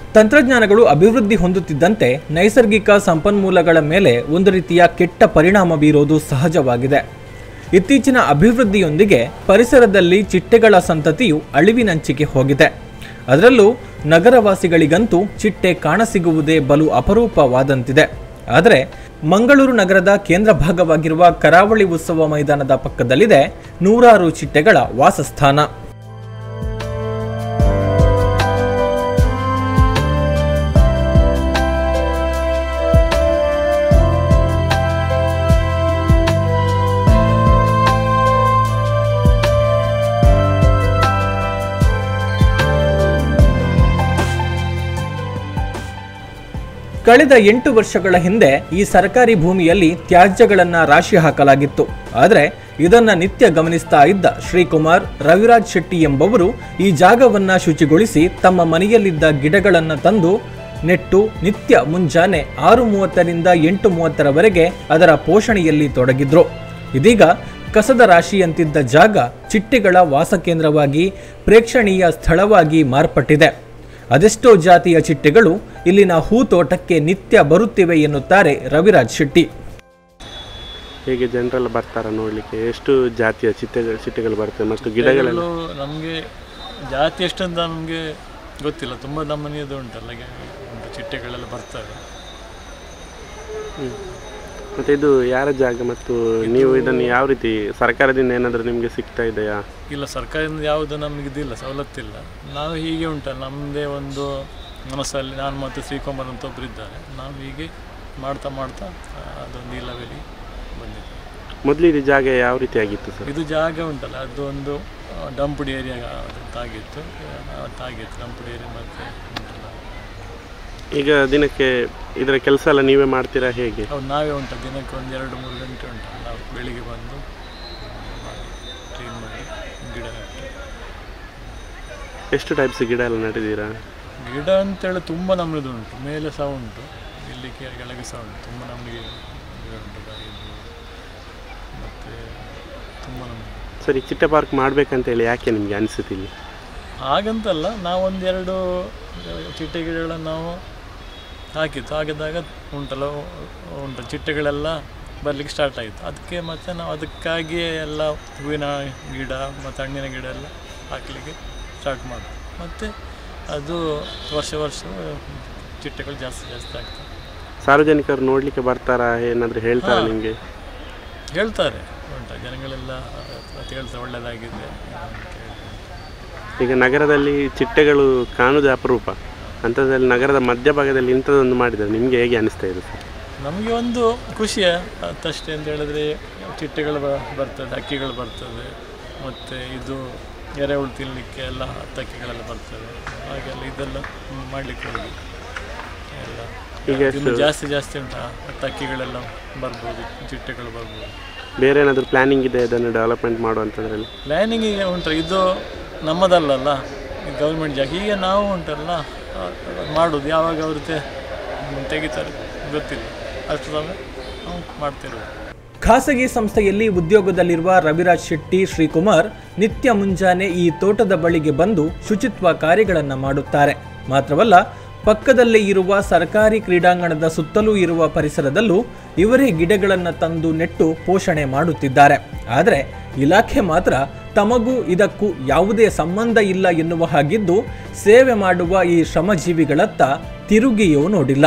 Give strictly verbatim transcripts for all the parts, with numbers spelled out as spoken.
ತಂತ್ರಜ್ಞಾನಗಳು ಅಭಿವೃದ್ಧಿ ಹೊಂದುತ್ತಿದ್ದಂತೆ ನೈಸರ್ಗಿಕ ಸಂಪನ್ಮೂಲಗಳ ಮೇಲೆ ಒಂದು ರೀತಿಯ ಕೆಟ್ಟ ಪರಿಣಾಮ ಬೀರೋದು ಸಹಜವಾಗಿದೆ. ಇತ್ತೀಚಿನ ಅಭಿವೃದ್ಧಿಯೊಂದಿಗೆ ಪರಿಸರದಲ್ಲಿ ಚಿಟ್ಟೆಗಳ ಸಂತತಿಯು ಅಳಿವಿನಂಚಿಗೆ ಹೋಗಿದೆ. ಅದರಲ್ಲೂ ನಗರವಾಸಿಗಳಿಗಂತೂ ಚಿಟ್ಟೆ ಕಾಣಸಿಗುವುದೇ ಬಲು ಅಪರೂಪವಾದಂತಿದೆ. ಆದರೆ ಮಂಗಳೂರು ನಗರದ ಕೇಂದ್ರ ಭಾಗವಾಗಿರುವ ಕರಾವಳಿ ಉತ್ಸವ ಮೈದಾನದ ಪಕ್ಕದಲ್ಲಿದೆ ನೂರಾರು ಚಿಟ್ಟೆಗಳ ವಾಸಸ್ಥಾನ. ಕಳೆದ ಎಂಟು ವರ್ಷಗಳ ಹಿಂದೆ ಈ ಸರ್ಕಾರಿ ಭೂಮಿಯಲ್ಲಿ ತ್ಯಾಜ್ಯಗಳನ್ನು ರಾಶಿ ಹಾಕಲಾಗಿತ್ತು. ಆದರೆ ಇದನ್ನ ನಿತ್ಯ ಗಮನಿಸ್ತಾ ಇದ್ದ ಶ್ರೀಕುಮಾರ್ ರವಿರಾಜ್ ಶೆಟ್ಟಿ ಎಂಬವರು ಈ ಜಾಗವನ್ನ ಶುಚಿಗೊಳಿಸಿ ತಮ್ಮ ಮನೆಯಲ್ಲಿದ್ದ ಗಿಡಗಳನ್ನು ತಂದು ನೆಟ್ಟು ನಿತ್ಯ ಮುಂಜಾನೆ ಆರು ಮೂವತ್ತರಿಂದ ಎಂಟು ಮೂವತ್ತರವರೆಗೆ ಅದರ ಪೋಷಣೆಯಲ್ಲಿ ತೊಡಗಿದ್ರು. ಇದೀಗ ಕಸದ ರಾಶಿಯಂತಿದ್ದ ಜಾಗ ಚಿಟ್ಟೆಗಳ ವಾಸಕೇಂದ್ರವಾಗಿ ಪ್ರೇಕ್ಷಣೀಯ ಸ್ಥಳವಾಗಿ ಮಾರ್ಪಟ್ಟಿದೆ. ಅದೆಷ್ಟೋ ಜಾತಿಯ ಚಿಟ್ಟೆಗಳು ಇಲ್ಲಿನ ಹೂತೋಟಕ್ಕೆ ನಿತ್ಯ ಬರುತ್ತಿವೆ ಎನ್ನುತ್ತಾರೆ ರವಿರಾಜ್ ಶೆಟ್ಟಿ. ಹೇಗೆ ಜನರೆಲ್ಲ ಬರ್ತಾರ ನೋಡ್ಲಿಕ್ಕೆ? ಎಷ್ಟು ಜಾತಿಯ ಚಿಟ್ಟೆಗಳು ಚಿಟ್ಟೆಗಳು ಬರ್ತವೆ ಮತ್ತು ಗಿಡಗಳು? ನಮಗೆ ಜಾತಿ ಎಷ್ಟಂತ ನಮಗೆ ಗೊತ್ತಿಲ್ಲ. ತುಂಬ ನಮ್ಮನೆಯದು ಉಂಟಲ್ಲ ಚಿಟ್ಟೆಗಳೆಲ್ಲ ಬರ್ತವೆ. ಮತ್ತು ಇದು ಯಾರ ಜಾಗ ಮತ್ತು ನೀವು ಇದನ್ನು ಯಾವ ರೀತಿ ಸರ್ಕಾರದಿಂದ ಏನಾದರೂ ನಿಮಗೆ ಸಿಗ್ತಾ ಇದೆಯಾ? ಇಲ್ಲ, ಸರ್ಕಾರದಿಂದ ಯಾವುದು ನಮಗೆ ಇದಿಲ್ಲ, ಸವಲತ್ತಿಲ್ಲ. ನಾವು ಹೀಗೆ ಉಂಟಲ್ಲ, ನಮ್ಮದೇ ಒಂದು ಮನಸ್ಸಲ್ಲಿ ನಾನು ಮತ್ತು ಶ್ರೀಕುಮಾರ್ ಅಂತ ಒಬ್ಬರು ಇದ್ದಾರೆ. ನಾವು ಹೀಗೆ ಮಾಡ್ತಾ ಮಾಡ್ತಾ ಅದೊಂದು ಈ ಲೆವೆಲಿಗೆ ಬಂದಿದೆ. ಮೊದಲು ಇದು ಜಾಗ ಯಾವ ರೀತಿ ಆಗಿತ್ತು ಸರ್? ಇದು ಜಾಗ ಉಂಟಲ್ಲ, ಅದು ಒಂದು ಡಂಪುಡಿ ಏರಿಯಾ ತಾಗಿತ್ತು ತಾಗಿತ್ತು ಡಂಪುಡಿ ಏರಿಯಾ. ಮತ್ತು ಈಗ ದಿನಕ್ಕೆ ಇದರ ಕೆಲಸ ಎಲ್ಲ ನೀವೇ ಮಾಡ್ತೀರಾ ಹೇಗೆ? ಹೌದು, ನಾವೇ ಉಂಟು. ದಿನಕ್ಕೆ ಒಂದು ಎರಡು ಮೂರು ಗಂಟೆ ಉಂಟು. ನಾವು ಬೆಳಿಗ್ಗೆ ಬಂದು ಕ್ಲೀನ್ ಮಾಡಿ ಗಿಡ ನೆಟ್ಟು. ಎಷ್ಟು ಟೈಪ್ಸ್ ಗಿಡ ಎಲ್ಲ ನೆಟ್ಟಿದ್ದೀರಾ? ಗಿಡ ಅಂತೇಳಿ ತುಂಬ ನಮ್ಮದು ಉಂಟು. ಮೇಲೆ ಸಹ ಉಂಟು, ಇಲ್ಲಿ ಕೆಳಗೆ ಸಹ ಉಂಟು. ತುಂಬ ನಮಗೆ ಗಿಡ ಉಂಟು ಮತ್ತು ತುಂಬ ನಮಗೆ. ಸರಿ, ಚಿಟ್ಟೆ ಪಾರ್ಕ್ ಮಾಡಬೇಕಂತೇಳಿ ಯಾಕೆ ನಿಮಗೆ ಅನಿಸುತ್ತಿಲ್ಲ? ಹಾಗಂತಲ್ಲ, ನಾವೊಂದೆರಡು ಚಿಟ್ಟೆ ಗಿಡಗಳನ್ನು ನಾವು ಹಾಕಿತ್ತು. ಹಾಕಿದಾಗ ಉಂಟಲ್ಲ ಉಂಟು ಚಿಟ್ಟೆಗಳೆಲ್ಲ ಬರಲಿಕ್ಕೆ ಸ್ಟಾರ್ಟ್ ಆಯಿತು. ಅದಕ್ಕೆ ಮತ್ತು ನಾವು ಅದಕ್ಕಾಗಿಯೇ ಎಲ್ಲ ಹೂವಿನ ಗಿಡ ಮತ್ತು ಹಣ್ಣಿನ ಗಿಡ ಎಲ್ಲ ಹಾಕಲಿಕ್ಕೆ ಸ್ಟಾರ್ಟ್ ಮಾಡಿದ್ವಿ. ಮತ್ತು ಅದು ವರ್ಷ ವರ್ಷ ಚಿಟ್ಟೆಗಳು ಜಾಸ್ತಿ ಜಾಸ್ತಿ ಆಗ್ತವೆ. ಸಾರ್ವಜನಿಕರು ನೋಡಲಿಕ್ಕೆ ಬರ್ತಾರಾ? ಏನಾದರೂ ಹೇಳ್ತಾರೆ ನಿಮಗೆ? ಹೇಳ್ತಾರೆ, ಉಂಟು ಜನಗಳೆಲ್ಲ ಹೇಳ್ತಾರೆ ಒಳ್ಳೆಯದಾಗಿದೆ. ಈಗ ನಗರದಲ್ಲಿ ಚಿಟ್ಟೆಗಳು ಕಾಣುವುದು ಅಪರೂಪ. ಅಂಥದ್ರಲ್ಲಿ ನಗರದ ಮಧ್ಯಭಾಗದಲ್ಲಿ ಇಂಥದ್ದೊಂದು ಮಾಡಿದರೆ ನಿಮಗೆ ಹೇಗೆ ಅನಿಸ್ತಾ ಇದೆ ಸರ್? ನಮಗೆ ಒಂದು ಖುಷಿಯ ಅಷ್ಟೇ ಅಂತ ಹೇಳಿದ್ರೆ, ಚಿಟ್ಟೆಗಳು ಬರ್ತದೆ, ಹಕ್ಕಿಗಳು ಬರ್ತದೆ, ಮತ್ತು ಇದು ಎರೆಹುಳು ತಿನ್ನಲಿಕ್ಕೆ ಎಲ್ಲ ಹಕ್ಕಿಗಳೆಲ್ಲ ಬರ್ತದೆ. ಹಾಗೆಲ್ಲ ಇದೆಲ್ಲ ಮಾಡಲಿಕ್ಕೆ ಹೋಗಿ ಎಲ್ಲ ಈಗ ಜಾಸ್ತಿ ಜಾಸ್ತಿ ಉಂಟು. ಹಕ್ಕಿಗಳೆಲ್ಲ ಬರ್ಬೋದು, ಚಿಟ್ಟೆಗಳು ಬರ್ಬೋದು. ಬೇರೆ ಏನಾದರೂ ಪ್ಲ್ಯಾನಿಂಗ್ ಇದೆ ಇದನ್ನು ಡೆವಲಪ್ಮೆಂಟ್ ಮಾಡುವಂಥದ್ರಲ್ಲಿ? ಪ್ಲ್ಯಾನಿಂಗ್ ಈಗ ಉಂಟು. ಇದು ನಮ್ಮದಲ್ಲಲ್ಲ, ಗೌರ್ಮೆಂಟ್ ಜಾಗ. ಈಗ ನಾವು ಉಂಟಲ್ಲ ಮಾಡೋದು, ಯಾವಾಗ ಅವರು ತೆಗಿತಾರೆ ಗೊತ್ತಿಲ್ಲ. ಅಷ್ಟು ಸಮಯ ನಾವು ಮಾಡ್ತಿರೋದು. ಖಾಸಗಿ ಸಂಸ್ಥೆಯಲ್ಲಿ ಉದ್ಯೋಗದಲ್ಲಿರುವ ರವಿರಾಜ್ ಶೆಟ್ಟಿ ಶ್ರೀಕುಮಾರ್ ನಿತ್ಯ ಮುಂಜಾನೆ ಈ ತೋಟದ ಬಳಿಗೆ ಬಂದು ಶುಚಿತ್ವ ಕಾರ್ಯಗಳನ್ನು ಮಾಡುತ್ತಾರೆ. ಮಾತ್ರವಲ್ಲ, ಪಕ್ಕದಲ್ಲೇ ಇರುವ ಸರ್ಕಾರಿ ಕ್ರೀಡಾಂಗಣದ ಸುತ್ತಲೂ ಇರುವ ಪರಿಸರದಲ್ಲೂ ಇವರೇ ಗಿಡಗಳನ್ನು ತಂದು ನೆಟ್ಟು ಪೋಷಣೆ ಮಾಡುತ್ತಿದ್ದಾರೆ. ಆದರೆ ಇಲಾಖೆ ಮಾತ್ರ ತಮಗೂ ಇದಕ್ಕೂ ಯಾವುದೇ ಸಂಬಂಧ ಇಲ್ಲ ಎನ್ನುವ ಹಾಗಿದ್ದು, ಸೇವೆ ಮಾಡುವ ಈ ಶ್ರಮಜೀವಿಗಳತ್ತ ತಿರುಗಿಯೂ ನೋಡಿಲ್ಲ.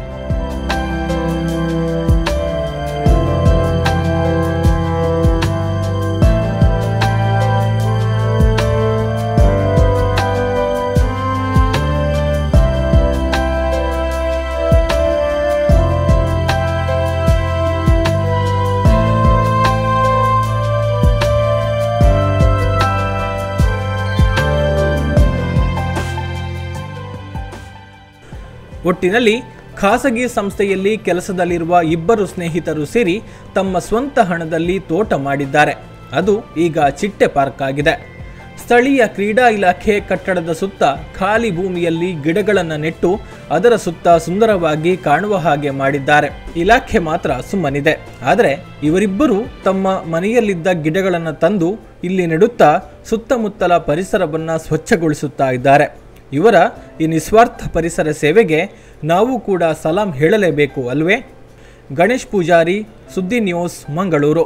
ಒಟ್ಟಿನಲ್ಲಿ ಖಾಸಗಿ ಸಂಸ್ಥೆಯಲ್ಲಿ ಕೆಲಸದಲ್ಲಿರುವ ಇಬ್ಬರು ಸ್ನೇಹಿತರು ಸೇರಿ ತಮ್ಮ ಸ್ವಂತ ಹಣದಲ್ಲಿ ತೋಟ ಮಾಡಿದ್ದಾರೆ. ಅದು ಈಗ ಚಿಟ್ಟೆ ಪಾರ್ಕ್ ಆಗಿದೆ. ಸ್ಥಳೀಯ ಕ್ರೀಡಾ ಇಲಾಖೆ ಕಟ್ಟಡದ ಸುತ್ತ ಖಾಲಿ ಭೂಮಿಯಲ್ಲಿ ಗಿಡಗಳನ್ನು ನೆಟ್ಟು ಅದರ ಸುತ್ತ ಸುಂದರವಾಗಿ ಕಾಣುವ ಹಾಗೆ ಮಾಡಿದ್ದಾರೆ. ಇಲಾಖೆ ಮಾತ್ರ ಸುಮ್ಮನಿದೆ. ಆದರೆ ಇವರಿಬ್ಬರು ತಮ್ಮ ಮನೆಯಲ್ಲಿದ್ದ ಗಿಡಗಳನ್ನು ತಂದು ಇಲ್ಲಿ ನೆಡುತ್ತಾ ಸುತ್ತಮುತ್ತಲ ಪರಿಸರವನ್ನು ಸ್ವಚ್ಛಗೊಳಿಸುತ್ತಾ ಇದ್ದಾರೆ. ಇವರ ಈ ನಿಸ್ವಾರ್ಥ ಪರಿಸರ ಸೇವೆಗೆ ನಾವು ಕೂಡ ಸಲಾಂ ಹೇಳಲೇಬೇಕು ಅಲ್ವೇ? Ganesh Pujari, Suddi news, Mangaluru.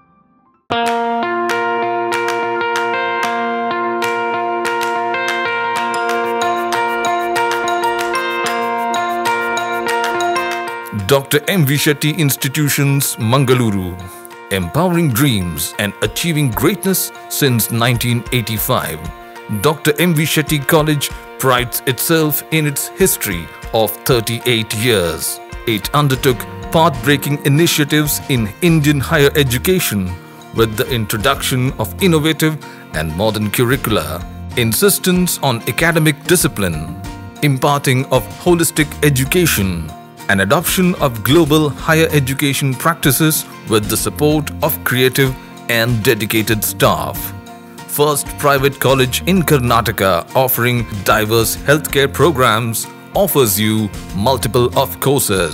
Doctor M V Shetty Institutions, Mangaluru. Empowering dreams and achieving greatness since nineteen eighty-five. Doctor M V Shetty College prides itself in its history of thirty-eight years. It undertook path-breaking initiatives in Indian higher education with the introduction of innovative and modern curricula, insistence on academic discipline, imparting of holistic education, and adoption of global higher education practices with the support of creative and dedicated staff. First private college in Karnataka offering diverse healthcare programs, offers you multiple of courses.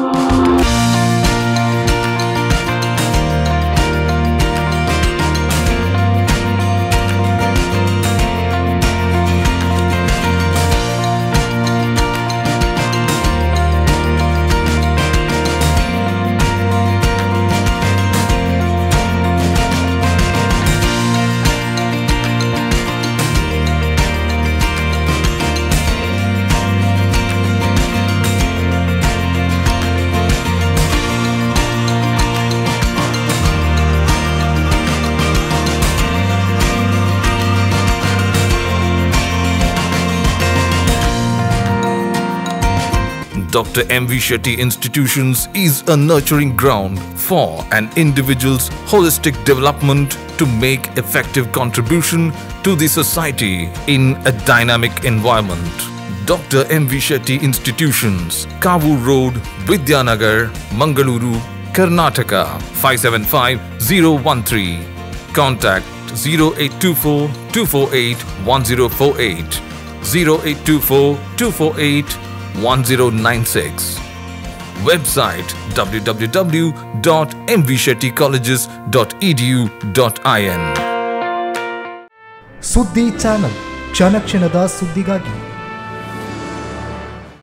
Doctor M V Shetty Institutions is a nurturing ground for an individual's holistic development to make effective contribution to the society in a dynamic environment. Doctor M V Shetty Institutions, Kavur Road, Vidyanagar, Mangaluru, Karnataka five seven five zero one three. Contact zero eight two four two four eight one zero four eight, zero eight two four two four eight one zero nine six. Website w w w dot m v shetty colleges dot e d u dot i n. Suddi channel ಕ್ಷಣ ಕ್ಷಣದ ಸುದ್ದಿಗಾಗಿ